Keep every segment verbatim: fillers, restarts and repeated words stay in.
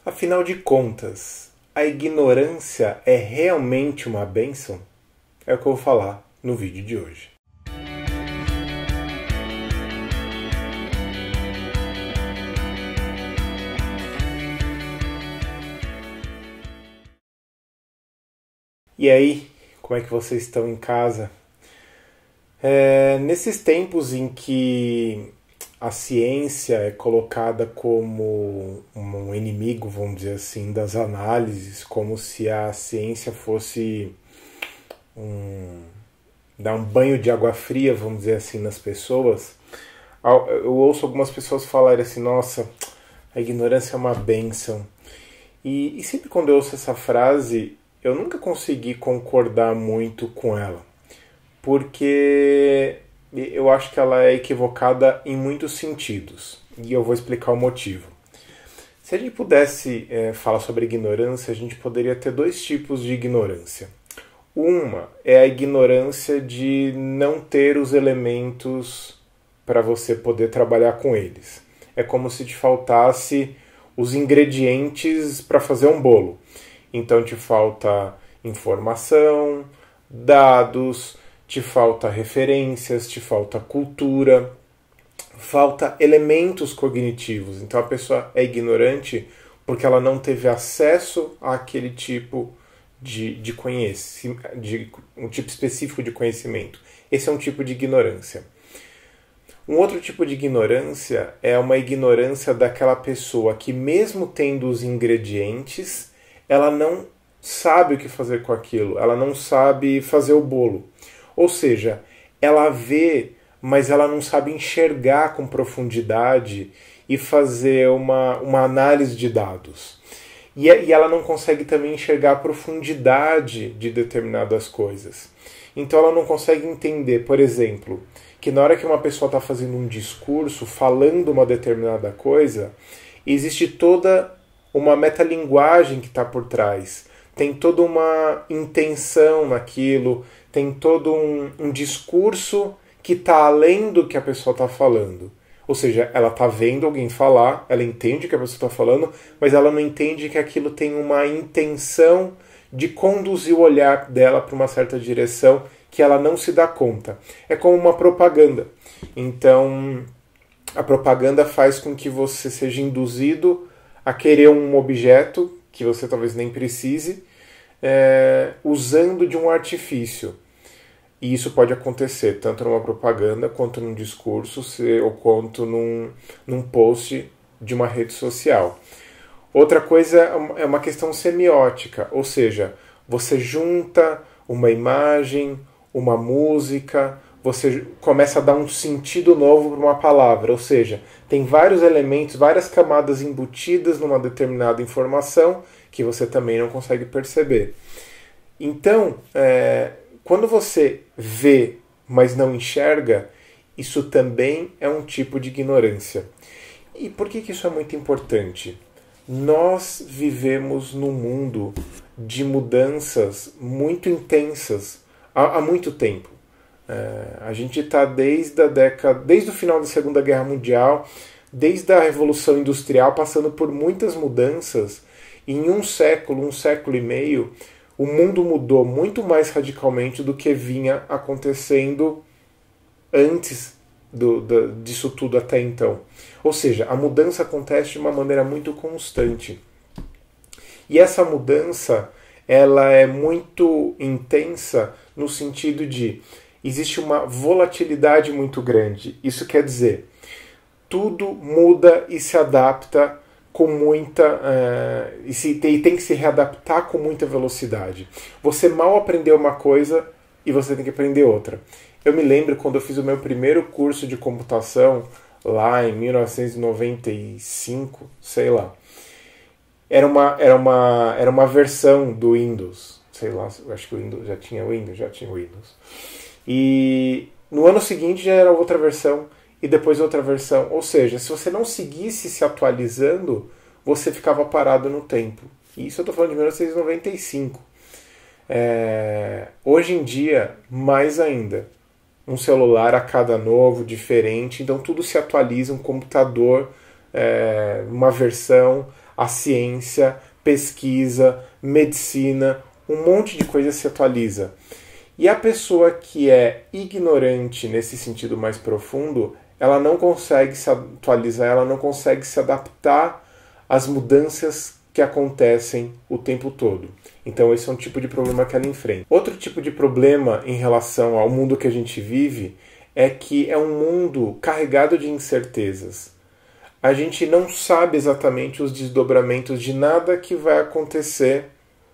Afinal de contas, a ignorância é realmente uma bênção? É o que eu vou falar no vídeo de hoje. E aí, como é que vocês estão em casa? É, nesses tempos em que a ciência é colocada como um inimigo, vamos dizer assim, das análises, como se a ciência fosse um, dar um banho de água fria, vamos dizer assim, nas pessoas, eu ouço algumas pessoas falarem assim, nossa, a ignorância é uma bênção. E, e sempre quando eu ouço essa frase, eu nunca consegui concordar muito com ela, porque eu acho que ela é equivocada em muitos sentidos, e eu vou explicar o motivo. Se a gente pudesse é, falar sobre ignorância, a gente poderia ter dois tipos de ignorância. Uma é a ignorância de não ter os elementos para você poder trabalhar com eles. É como se te faltasse os ingredientes para fazer um bolo. Então te falta informação, dados, te falta referências, te falta cultura, falta elementos cognitivos. Então a pessoa é ignorante porque ela não teve acesso àquele tipo de, de conhecimento, de, um tipo específico de conhecimento. Esse é um tipo de ignorância. Um outro tipo de ignorância é uma ignorância daquela pessoa que, mesmo tendo os ingredientes, ela não sabe o que fazer com aquilo, ela não sabe fazer o bolo. Ou seja, ela vê, mas ela não sabe enxergar com profundidade e fazer uma, uma análise de dados. E, e ela não consegue também enxergar a profundidade de determinadas coisas. Então ela não consegue entender, por exemplo, que na hora que uma pessoa está fazendo um discurso, falando uma determinada coisa, existe toda uma metalinguagem que está por trás. Tem toda uma intenção naquilo, tem todo um, um discurso que está além do que a pessoa está falando. Ou seja, ela está vendo alguém falar, ela entende o que a pessoa está falando, mas ela não entende que aquilo tem uma intenção de conduzir o olhar dela para uma certa direção que ela não se dá conta. É como uma propaganda. Então, a propaganda faz com que você seja induzido a querer um objeto que você talvez nem precise, é, usando de um artifício. E isso pode acontecer tanto numa propaganda, quanto num discurso, se, ou quanto num, num post de uma rede social. Outra coisa é uma questão semiótica, ou seja, você junta uma imagem, uma música, você começa a dar um sentido novo para uma palavra, ou seja, tem vários elementos, várias camadas embutidas numa determinada informação que você também não consegue perceber. Então, é, quando você vê, mas não enxerga, isso também é um tipo de ignorância. E por que que isso é muito importante? Nós vivemos num mundo de mudanças muito intensas há, há muito tempo. É, a gente está desde a década, desde o final da Segunda Guerra Mundial, desde a Revolução Industrial, passando por muitas mudanças. E em um século, um século e meio, o mundo mudou muito mais radicalmente do que vinha acontecendo antes do, do, disso tudo até então. Ou seja, a mudança acontece de uma maneira muito constante. E essa mudança, ela é muito intensa no sentido de existe uma volatilidade muito grande. Isso quer dizer, tudo muda e se adapta com muita uh, e, se, e tem que se readaptar com muita velocidade. Você mal aprendeu uma coisa e você tem que aprender outra. Eu me lembro quando eu fiz o meu primeiro curso de computação lá em mil novecentos e noventa e cinco, sei lá. Era uma, era uma, era uma versão do Windows, sei lá, acho que o Windows já tinha Windows, já tinha Windows. E no ano seguinte já era outra versão e depois outra versão. Ou seja, se você não seguisse se atualizando, você ficava parado no tempo. E isso eu estou falando de mil novecentos e noventa e cinco. É... Hoje em dia, mais ainda. Um celular a cada novo, diferente. Então tudo se atualiza, um computador, é... uma versão. a ciência, pesquisa, medicina, um monte de coisa se atualiza. E a pessoa que é ignorante nesse sentido mais profundo, ela não consegue se atualizar, ela não consegue se adaptar às mudanças que acontecem o tempo todo. Então esse é um tipo de problema que ela enfrenta. Outro tipo de problema em relação ao mundo que a gente vive é que é um mundo carregado de incertezas. A gente não sabe exatamente os desdobramentos de nada que vai acontecer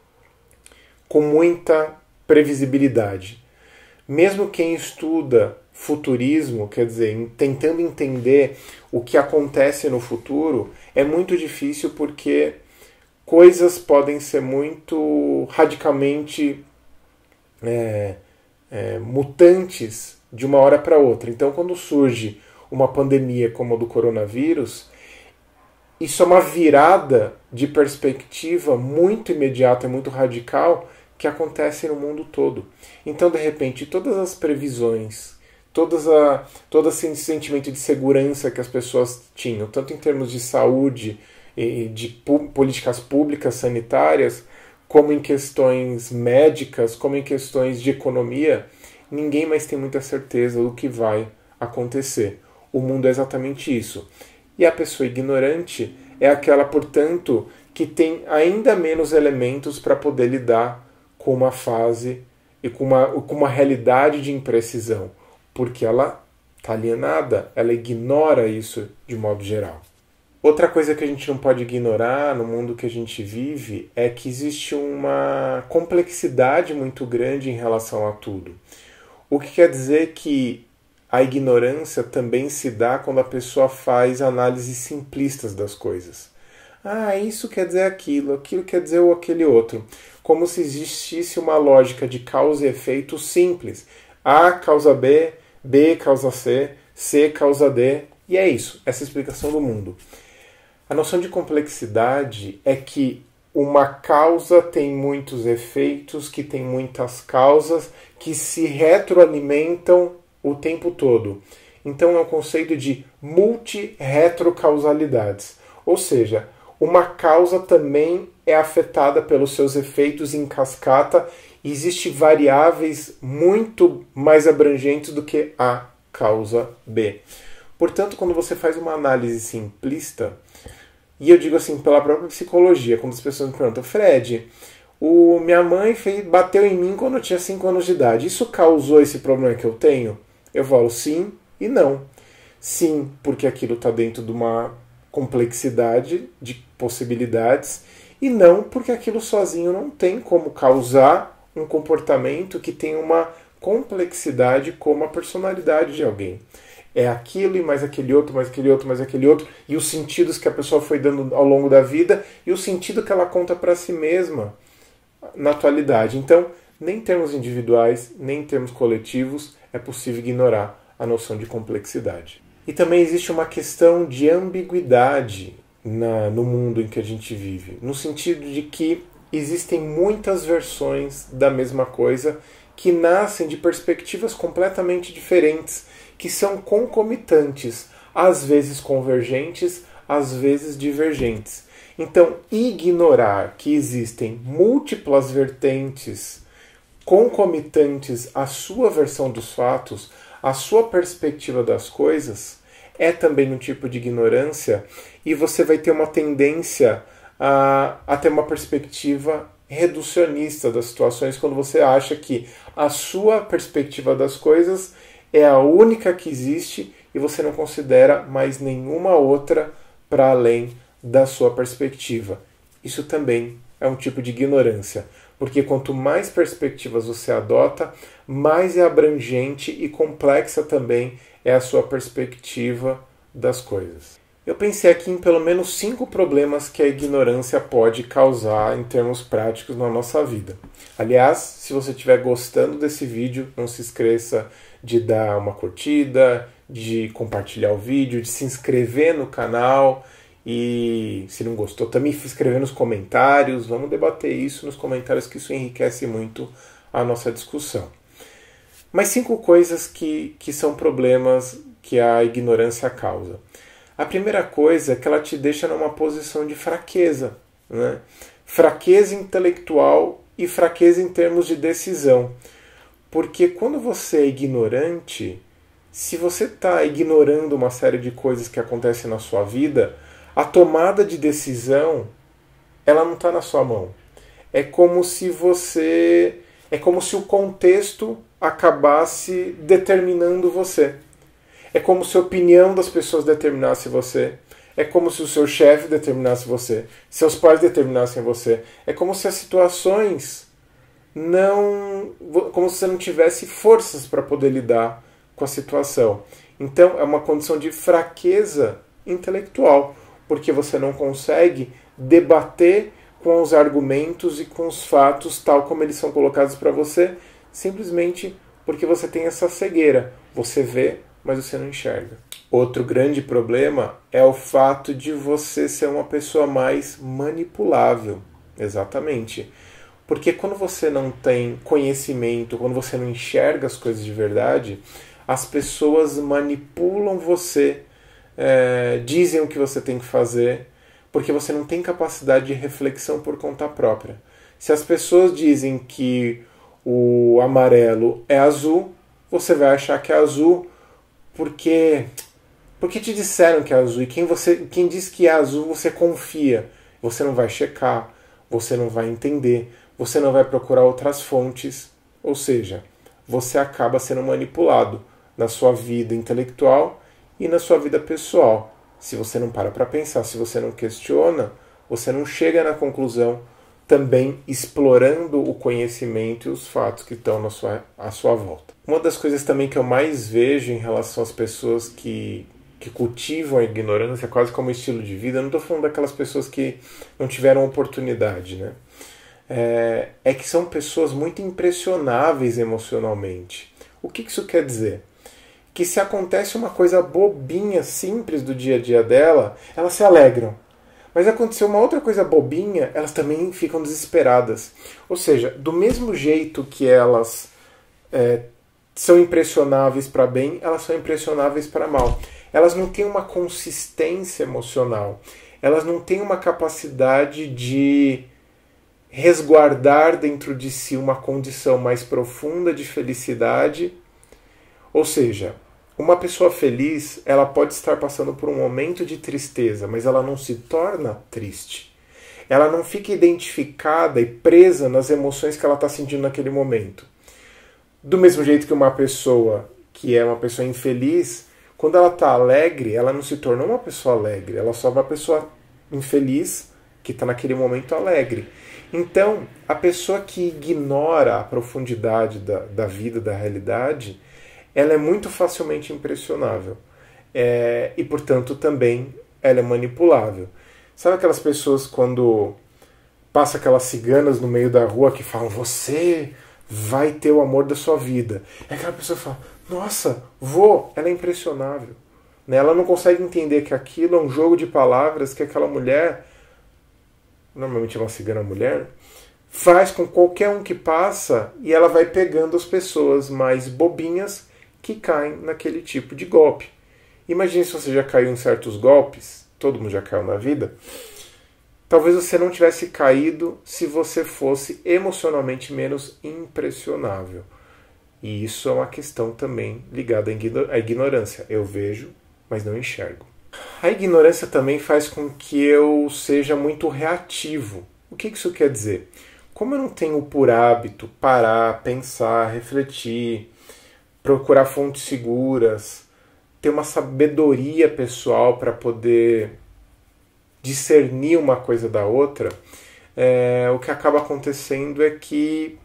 com muita previsibilidade. Mesmo quem estuda futurismo, quer dizer, tentando entender o que acontece no futuro, é muito difícil porque coisas podem ser muito radicalmente é, é, mutantes de uma hora para outra. Então, quando surge uma pandemia como a do coronavírus, isso é uma virada de perspectiva muito imediata, muito radical, que acontece no mundo todo. Então, de repente, todas as previsões, todas a, todo esse sentimento de segurança que as pessoas tinham, tanto em termos de saúde, de políticas públicas sanitárias, como em questões médicas, como em questões de economia, ninguém mais tem muita certeza do que vai acontecer. O mundo é exatamente isso. E a pessoa ignorante é aquela, portanto, que tem ainda menos elementos para poder lidar com uma fase e com uma, com uma realidade de imprecisão, porque ela está alienada, ela ignora isso de modo geral. Outra coisa que a gente não pode ignorar no mundo que a gente vive é que existe uma complexidade muito grande em relação a tudo. O que quer dizer que a ignorância também se dá quando a pessoa faz análises simplistas das coisas. Ah, isso quer dizer aquilo, aquilo quer dizer o aquele outro. Como se existisse uma lógica de causa e efeito simples. A causa B, B causa C, C causa D, e é isso, essa é a explicação do mundo. A noção de complexidade é que uma causa tem muitos efeitos, que tem muitas causas, que se retroalimentam o tempo todo. Então é um conceito de multi-retrocausalidades. Ou seja, uma causa também é afetada pelos seus efeitos em cascata e existem variáveis muito mais abrangentes do que a causa B. Portanto, quando você faz uma análise simplista, e eu digo assim pela própria psicologia, quando as pessoas me perguntam, Fred, o, minha mãe fez, bateu em mim quando eu tinha cinco anos de idade, isso causou esse problema que eu tenho? Eu falo sim e não. Sim, porque aquilo está dentro de uma complexidade de possibilidades, e não porque aquilo sozinho não tem como causar um comportamento que tem uma complexidade como a personalidade de alguém. É aquilo e mais aquele outro, mais aquele outro, mais aquele outro, e os sentidos que a pessoa foi dando ao longo da vida, e o sentido que ela conta para si mesma na atualidade. Então, nem em termos individuais, nem em termos coletivos, é possível ignorar a noção de complexidade. E também existe uma questão de ambiguidade na, no mundo em que a gente vive, no sentido de que existem muitas versões da mesma coisa que nascem de perspectivas completamente diferentes, que são concomitantes, às vezes convergentes, às vezes divergentes. Então, ignorar que existem múltiplas vertentes concomitantes à sua versão dos fatos, à sua perspectiva das coisas, é também um tipo de ignorância, e você vai ter uma tendência a, a ter uma perspectiva reducionista das situações quando você acha que a sua perspectiva das coisas é a única que existe e você não considera mais nenhuma outra para além da sua perspectiva. Isso também é um tipo de ignorância, porque quanto mais perspectivas você adota, mais é abrangente e complexa também é a sua perspectiva das coisas. Eu pensei aqui em pelo menos cinco problemas que a ignorância pode causar em termos práticos na nossa vida. Aliás, se você estiver gostando desse vídeo, não se esqueça de dar uma curtida, de compartilhar o vídeo, de se inscrever no canal e, se não gostou, também se inscrever nos comentários. Vamos debater isso nos comentários, que isso enriquece muito a nossa discussão. Mas cinco coisas que, que são problemas que a ignorância causa. A primeira coisa é que ela te deixa numa posição de fraqueza, né? Fraqueza intelectual e fraqueza em termos de decisão. Porque quando você é ignorante, se você está ignorando uma série de coisas que acontecem na sua vida, a tomada de decisão, ela não está na sua mão. É como se você... É como se o contexto acabasse determinando você. É como se a opinião das pessoas determinasse você. É como se o seu chefe determinasse você. Seus pais determinassem você. É como se as situações não... Como se você não tivesse forças para poder lidar com a situação. Então, é uma condição de fraqueza intelectual, porque você não consegue debater com os argumentos e com os fatos tal como eles são colocados para você, simplesmente porque você tem essa cegueira. Você vê, mas você não enxerga. Outro grande problema é o fato de você ser uma pessoa mais manipulável. Exatamente. Porque quando você não tem conhecimento, quando você não enxerga as coisas de verdade, as pessoas manipulam você, é, dizem o que você tem que fazer, porque você não tem capacidade de reflexão por conta própria. Se as pessoas dizem que o amarelo é azul, você vai achar que é azul porque, porque te disseram que é azul. E quem, você, quem diz que é azul, você confia. Você não vai checar, você não vai entender, você não vai procurar outras fontes. Ou seja, você acaba sendo manipulado na sua vida intelectual e na sua vida pessoal. Se você não para para pensar, se você não questiona, você não chega na conclusão, também explorando o conhecimento e os fatos que estão na sua, à sua volta. Uma das coisas também que eu mais vejo em relação às pessoas que, que cultivam a ignorância quase como estilo de vida, eu não estou falando daquelas pessoas que não tiveram oportunidade, né? É, é que são pessoas muito impressionáveis emocionalmente. O que isso quer dizer? Que se acontece uma coisa bobinha, simples do dia a dia dela, elas se alegram. Mas aconteceu uma outra coisa bobinha, elas também ficam desesperadas. Ou seja, do mesmo jeito que elas é, são impressionáveis para bem, elas são impressionáveis para mal. Elas não têm uma consistência emocional. Elas não têm uma capacidade de resguardar dentro de si uma condição mais profunda de felicidade. Ou seja, uma pessoa feliz, ela pode estar passando por um momento de tristeza, mas ela não se torna triste. Ela não fica identificada e presa nas emoções que ela está sentindo naquele momento. Do mesmo jeito que uma pessoa que é uma pessoa infeliz, quando ela está alegre, ela não se tornou uma pessoa alegre, ela só é uma pessoa infeliz que está naquele momento alegre. Então, a pessoa que ignora a profundidade da, da vida, da realidade, ela é muito facilmente impressionável. É, e, portanto, também ela é manipulável. Sabe aquelas pessoas quando passa aquelas ciganas no meio da rua que falam, você vai ter o amor da sua vida. É aquela pessoa que fala, nossa, vou, ela é impressionável. Né? Ela não consegue entender que aquilo é um jogo de palavras que aquela mulher, normalmente é uma cigana mulher, faz com qualquer um que passa e ela vai pegando as pessoas mais bobinhas que caem naquele tipo de golpe. Imagine se você já caiu em certos golpes, todo mundo já caiu na vida, talvez você não tivesse caído se você fosse emocionalmente menos impressionável. E isso é uma questão também ligada à ignorância. Eu vejo, mas não enxergo. A ignorância também faz com que eu seja muito reativo. O que isso quer dizer? Como eu não tenho por hábito parar, pensar, refletir, procurar fontes seguras, ter uma sabedoria pessoal para poder discernir uma coisa da outra, é, o que acaba acontecendo é que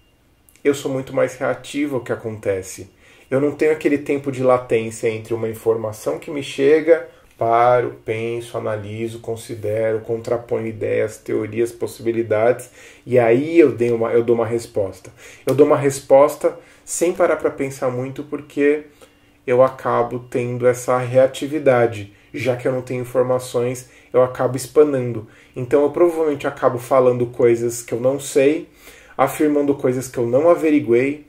eu sou muito mais reativo ao que acontece. Eu não tenho aquele tempo de latência entre uma informação que me chega, paro, penso, analiso, considero, contraponho ideias, teorias, possibilidades, e aí eu, dei uma, eu dou uma resposta. Eu dou uma resposta sem parar para pensar muito, porque eu acabo tendo essa reatividade. Já que eu não tenho informações, eu acabo espanando. Então eu provavelmente acabo falando coisas que eu não sei, afirmando coisas que eu não averiguei,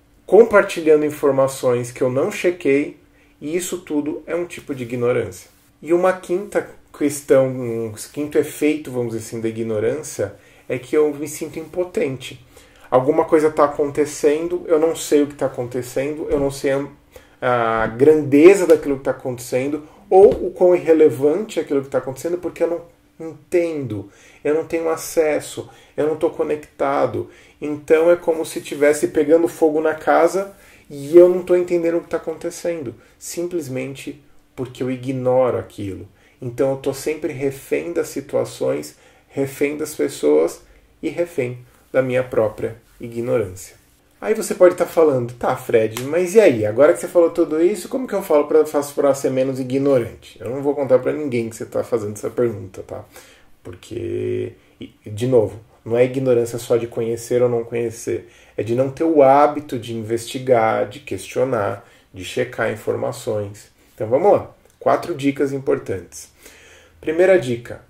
compartilhando informações que eu não chequei, e isso tudo é um tipo de ignorância. E uma quinta questão, um quinto efeito, vamos dizer assim, da ignorância é que eu me sinto impotente. Alguma coisa está acontecendo, eu não sei o que está acontecendo, eu não sei a, a grandeza daquilo que está acontecendo, ou o quão irrelevante é aquilo que está acontecendo, porque eu não entendo, eu não tenho acesso, eu não estou conectado. Então é como se estivesse pegando fogo na casa e eu não estou entendendo o que está acontecendo, simplesmente porque eu ignoro aquilo. Então eu estou sempre refém das situações, refém das pessoas e refém da minha própria ignorância. Aí você pode estar falando, tá, Fred, mas e aí? Agora que você falou tudo isso, como que eu falo para faço para ser menos ignorante? Eu não vou contar para ninguém que você está fazendo essa pergunta, tá? Porque, de novo, não é ignorância só de conhecer ou não conhecer, é de não ter o hábito de investigar, de questionar, de checar informações. Então vamos lá, quatro dicas importantes. Primeira dica,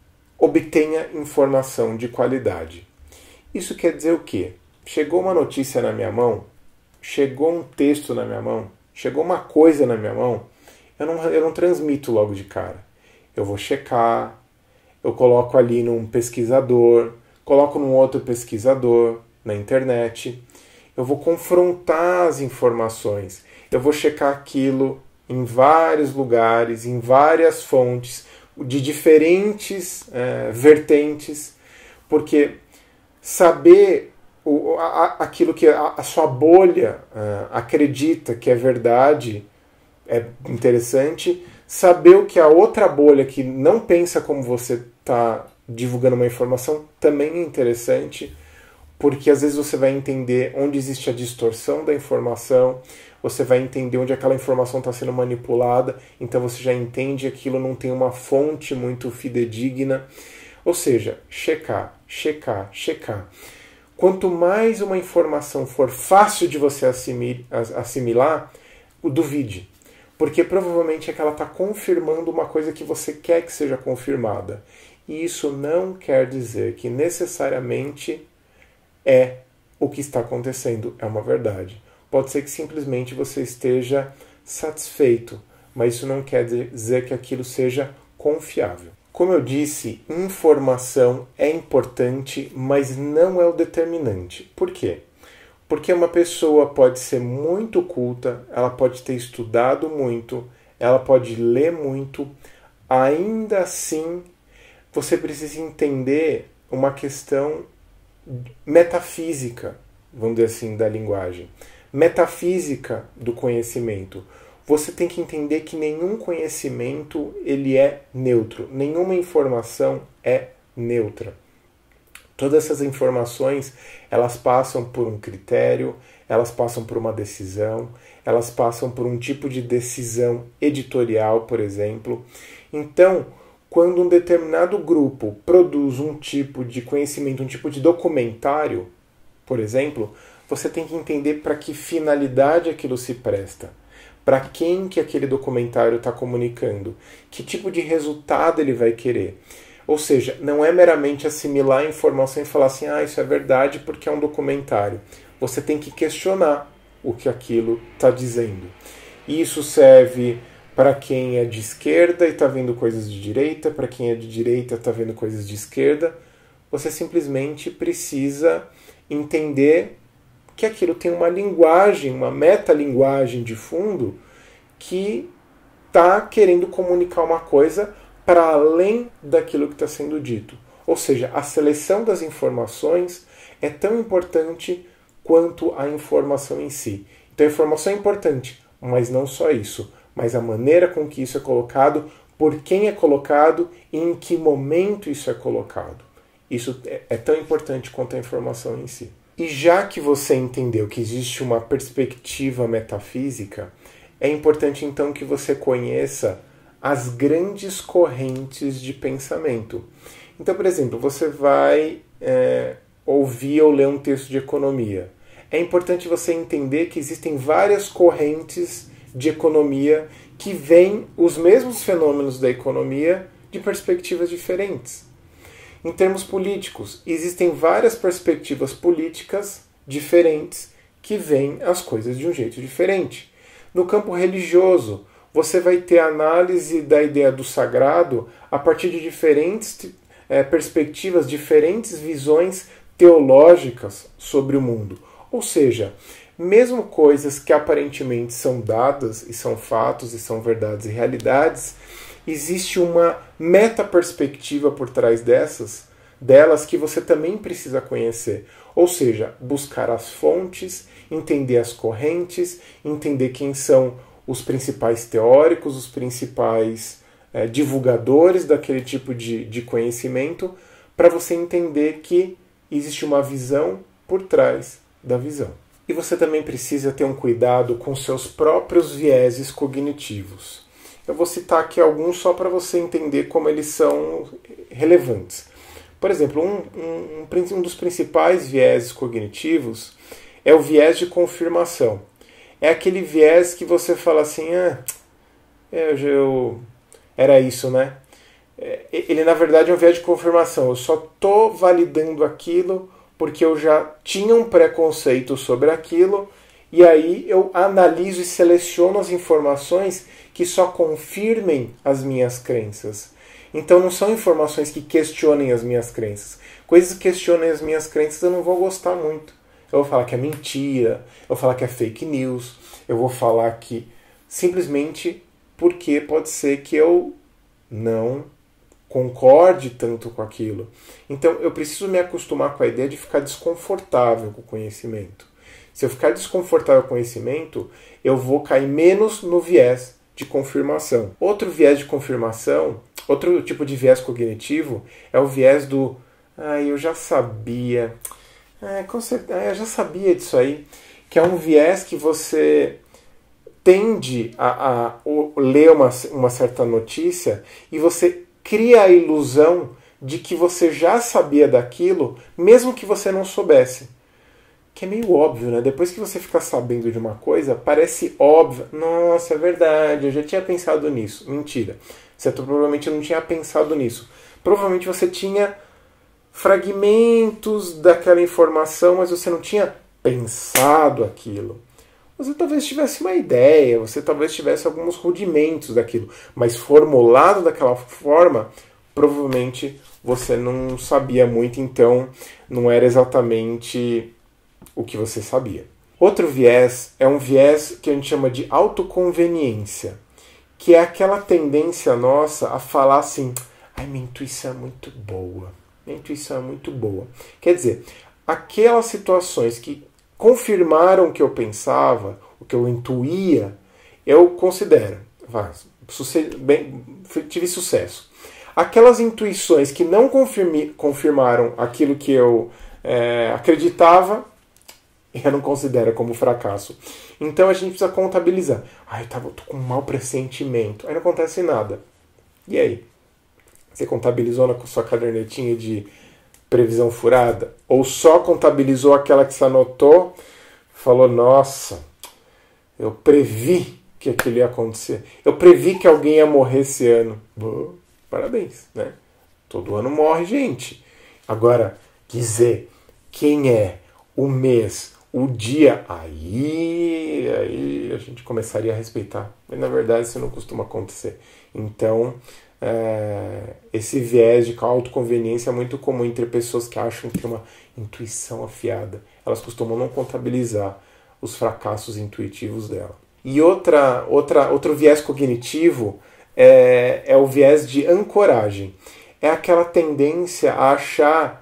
obtenha informação de qualidade. Isso quer dizer o quê? Chegou uma notícia na minha mão, chegou um texto na minha mão, chegou uma coisa na minha mão, eu não, eu não transmito logo de cara. Eu vou checar, eu coloco ali num pesquisador, coloco num outro pesquisador na internet, eu vou confrontar as informações, eu vou checar aquilo em vários lugares, em várias fontes, de diferentes é, vertentes, porque saber o, a, aquilo que a, a sua bolha uh, acredita que é verdade é interessante. Saber o que a outra bolha que não pensa como você está divulgando uma informação também é interessante, porque às vezes você vai entender onde existe a distorção da informação, você vai entender onde aquela informação está sendo manipulada, então você já entende que aquilo não tem uma fonte muito fidedigna. Ou seja, checar, checar, checar. Quanto mais uma informação for fácil de você assimilar, duvide. Porque provavelmente é que ela está confirmando uma coisa que você quer que seja confirmada. E isso não quer dizer que necessariamente é o que está acontecendo, é uma verdade. Pode ser que simplesmente você esteja satisfeito, mas isso não quer dizer que aquilo seja confiável. Como eu disse, informação é importante, mas não é o determinante. Por quê? Porque uma pessoa pode ser muito culta, ela pode ter estudado muito, ela pode ler muito, ainda assim você precisa entender uma questão metafísica, vamos dizer assim, da linguagem. Metafísica do conhecimento. Você tem que entender que nenhum conhecimento ele é neutro, nenhuma informação é neutra. Todas essas informações, elas passam por um critério, elas passam por uma decisão, elas passam por um tipo de decisão editorial, por exemplo. Então, quando um determinado grupo produz um tipo de conhecimento, um tipo de documentário, por exemplo, você tem que entender para que finalidade aquilo se presta. Para quem que aquele documentário está comunicando? Que tipo de resultado ele vai querer? Ou seja, não é meramente assimilar a informação e falar assim, ah, isso é verdade porque é um documentário. Você tem que questionar o que aquilo está dizendo. Isso serve para quem é de esquerda e está vendo coisas de direita, para quem é de direita está vendo coisas de esquerda. Você simplesmente precisa entender que aquilo tem uma linguagem, uma metalinguagem de fundo que está querendo comunicar uma coisa para além daquilo que está sendo dito. Ou seja, a seleção das informações é tão importante quanto a informação em si. Então a informação é importante, mas não só isso, mas a maneira com que isso é colocado, por quem é colocado e em que momento isso é colocado. Isso é tão importante quanto a informação em si. E já que você entendeu que existe uma perspectiva metafísica, é importante então que você conheça as grandes correntes de pensamento. Então, por exemplo, você vai é, ouvir ou ler um texto de economia. É importante você entender que existem várias correntes de economia que veem os mesmos fenômenos da economia de perspectivas diferentes. Em termos políticos, existem várias perspectivas políticas diferentes que veem as coisas de um jeito diferente. No campo religioso, você vai ter análise da ideia do sagrado a partir de diferentes é, perspectivas, diferentes visões teológicas sobre o mundo. Ou seja, mesmo coisas que aparentemente são dadas, e são fatos, e são verdades e realidades, existe uma metaperspectiva por trás dessas, delas que você também precisa conhecer. Ou seja, buscar as fontes, entender as correntes, entender quem são os principais teóricos, os principais é, divulgadores daquele tipo de, de conhecimento, para você entender que existe uma visão por trás da visão. E você também precisa ter um cuidado com seus próprios vieses cognitivos. Eu vou citar aqui alguns só para você entender como eles são relevantes. Por exemplo, um, um, um dos principais vieses cognitivos é o viés de confirmação. É aquele viés que você fala assim, ah, eu, eu, era isso, né? Ele, na verdade, é um viés de confirmação. Eu só estou validando aquilo porque eu já tinha um preconceito sobre aquilo, e aí eu analiso e seleciono as informações que só confirmem as minhas crenças. Então não são informações que questionem as minhas crenças. Coisas que questionem as minhas crenças eu não vou gostar muito. Eu vou falar que é mentira, eu vou falar que é fake news, eu vou falar que simplesmente porque pode ser que eu não concorde tanto com aquilo. Então eu preciso me acostumar com a ideia de ficar desconfortável com o conhecimento. Se eu ficar desconfortável com o conhecimento, eu vou cair menos no viés de confirmação. Outro viés de confirmação, outro tipo de viés cognitivo, é o viés do ah, eu já sabia, ah, com certeza, eu já sabia disso aí, que é um viés que você tende a, a, a ler uma, uma certa notícia e você cria a ilusão de que você já sabia daquilo, mesmo que você não soubesse. Que é meio óbvio, né? Depois que você fica sabendo de uma coisa, parece óbvio. Nossa, é verdade, eu já tinha pensado nisso. Mentira. Você provavelmente não tinha pensado nisso. Provavelmente você tinha fragmentos daquela informação, mas você não tinha pensado aquilo. Você talvez tivesse uma ideia, você talvez tivesse alguns rudimentos daquilo, mas formulado daquela forma, provavelmente você não sabia muito, então não era exatamente o que você sabia. Outro viés é um viés que a gente chama de autoconveniência, que é aquela tendência nossa a falar assim, ai, minha intuição é muito boa, minha intuição é muito boa. Quer dizer, aquelas situações que confirmaram o que eu pensava, o que eu intuía, eu considero, vai, bem, tive sucesso. Aquelas intuições que não confirmi, confirmaram aquilo que eu é, acreditava, eu não considero como fracasso. Então a gente precisa contabilizar. Ai, eu tô com um mau pressentimento. Aí não acontece nada. E aí? Você contabilizou na sua cadernetinha de previsão furada? Ou só contabilizou aquela que você anotou, falou, nossa, eu previ que aquilo ia acontecer. Eu previ que alguém ia morrer esse ano. Boa, parabéns, né? Todo ano morre gente. Agora, dizer quem é, o mês, o dia, aí, aí a gente começaria a respeitar. Mas na verdade isso não costuma acontecer. Então, é, esse viés de autoconveniência é muito comum entre pessoas que acham que tem uma intuição afiada. Elas costumam não contabilizar os fracassos intuitivos dela. E outra, outra, outro viés cognitivo é, é o viés de ancoragem. É aquela tendência a achar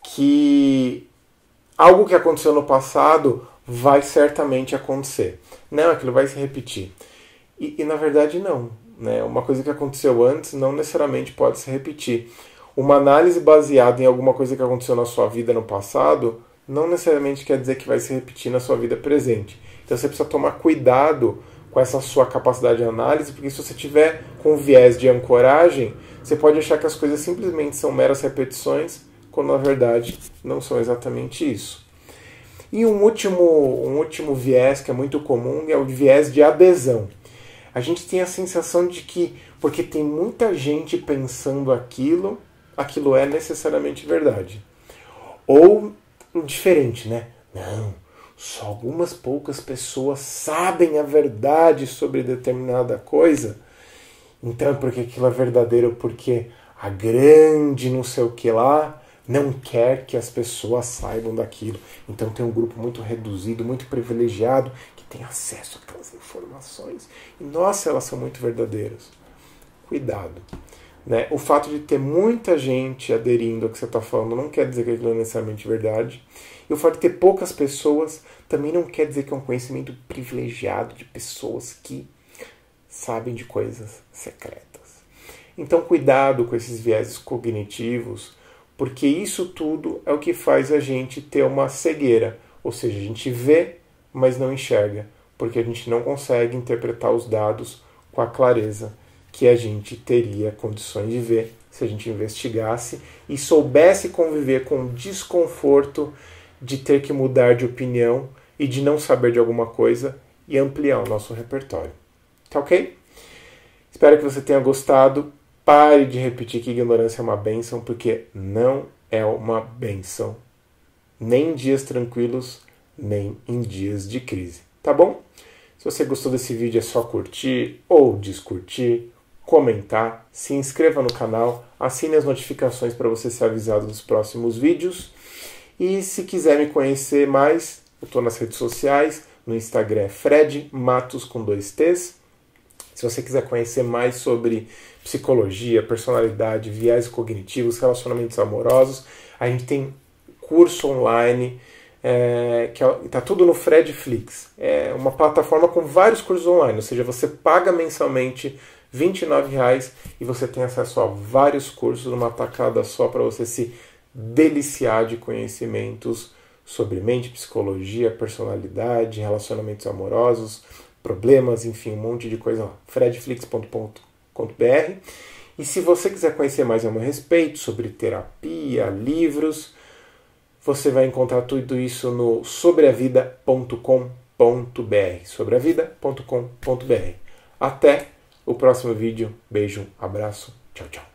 que algo que aconteceu no passado vai certamente acontecer. Não, aquilo vai se repetir. E, e na verdade não. Né? Uma coisa que aconteceu antes não necessariamente pode se repetir. Uma análise baseada em alguma coisa que aconteceu na sua vida no passado não necessariamente quer dizer que vai se repetir na sua vida presente. Então você precisa tomar cuidado com essa sua capacidade de análise, porque se você tiver com viés de ancoragem, você pode achar que as coisas simplesmente são meras repetições, quando na verdade não são exatamente isso. E um último, um último viés que é muito comum é o viés de adesão. A gente tem a sensação de que, porque tem muita gente pensando aquilo, aquilo é necessariamente verdade. Ou diferente, né? Não, só algumas poucas pessoas sabem a verdade sobre determinada coisa, então é porque aquilo é verdadeiro, porque a grande não sei o que lá não quer que as pessoas saibam daquilo. Então tem um grupo muito reduzido, muito privilegiado, que tem acesso àquelas informações. E, nossa, elas são muito verdadeiras. Cuidado. Né? O fato de ter muita gente aderindo ao que você está falando não quer dizer que aquilo é necessariamente verdade. E o fato de ter poucas pessoas também não quer dizer que é um conhecimento privilegiado de pessoas que sabem de coisas secretas. Então, cuidado com esses vieses cognitivos, porque isso tudo é o que faz a gente ter uma cegueira. Ou seja, a gente vê, mas não enxerga, porque a gente não consegue interpretar os dados com a clareza que a gente teria condições de ver se a gente investigasse e soubesse conviver com o desconforto de ter que mudar de opinião e de não saber de alguma coisa e ampliar o nosso repertório. Tá ok? Espero que você tenha gostado. Pare de repetir que ignorância é uma bênção, porque não é uma bênção. Nem em dias tranquilos, nem em dias de crise. Tá bom? Se você gostou desse vídeo, é só curtir ou descurtir, comentar, se inscreva no canal, assine as notificações para você ser avisado dos próximos vídeos. E se quiser me conhecer mais, eu estou nas redes sociais, no Instagram é Fred Matos com dois T's. Se você quiser conhecer mais sobre psicologia, personalidade, viés cognitivos, relacionamentos amorosos, a gente tem curso online, é, que está tudo no Fredflix. É uma plataforma com vários cursos online, ou seja, você paga mensalmente vinte e nove reais e você tem acesso a vários cursos numa tacada só para você se deliciar de conhecimentos sobre mente, psicologia, personalidade, relacionamentos amorosos, problemas, enfim, um monte de coisa lá. fredflix ponto com ponto b r. E se você quiser conhecer mais a meu respeito sobre terapia, livros, você vai encontrar tudo isso no sobreavida ponto com ponto b r. sobreavida ponto com ponto b r. Até o próximo vídeo. Beijo, abraço, tchau, tchau.